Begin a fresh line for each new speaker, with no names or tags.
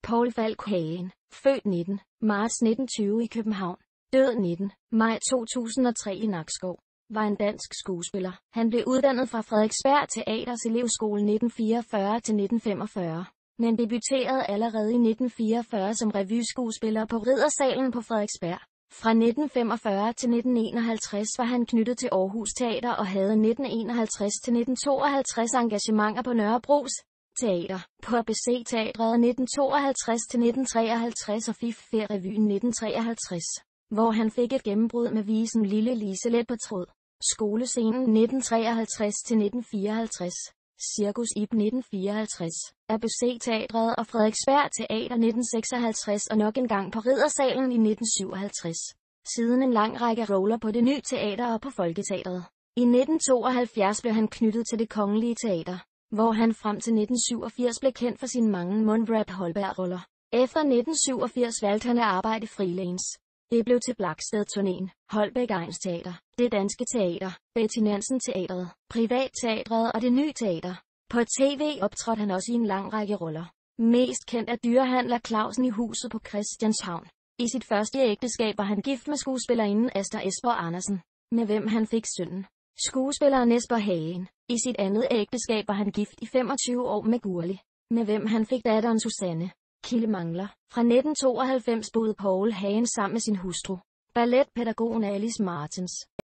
Paul Falk Hagen, født 19. marts 1920 i København, død 19. maj 2003 i Nakskov, var en dansk skuespiller. Han blev uddannet fra Frederiksberg Teaters elevskole 1944-1945, men debuterede allerede i 1944 som revyskuespiller på Riddersalen på Frederiksberg. Fra 1945 til 1951 var han knyttet til Aarhus Teater og havde 1951 til 1952 engagementer på Nørrebros Teater, på ABC Teatret 1952 til 1953 og Fif-Fer-revyen 1953, hvor han fik et gennembrud med visen Lille Liselet på tråd. Skolescenen 1953 til 1954, Cirkus Ib 1954, ABC Teatret og Frederiksberg Teater 1956 og nok en gang på Riddersalen i 1957. Siden en lang række roller på Det Ny Teater og på Folketeatret. I 1972 blev han knyttet til Det Kongelige Teater, hvor han frem til 1987 blev kendt for sine mange Mundrup Holberg-roller. Efter 1987 valgte han at arbejde freelance. Det blev til Blaksted-turnéen, Holbæk Egnsteater, Det Danske Teater, Betty Nansen Teatret, Privatteatret og Det Nye Teater. På tv optrådte han også i en lang række roller. Mest kendt er dyrehandler Clausen i Huset på Christianshavn. I sit første ægteskab var han gift med skuespillerinden Asta Esper Andersen, med hvem han fik sønnen, skuespilleren Esper Hagen. I sit andet ægteskab var han gift i 25 år med Gurli, med hvem han fik datteren Susanne. Kildemangler. Fra 1992 boede Paul Hagen sammen med sin hustru, balletpædagogen Alice Martens.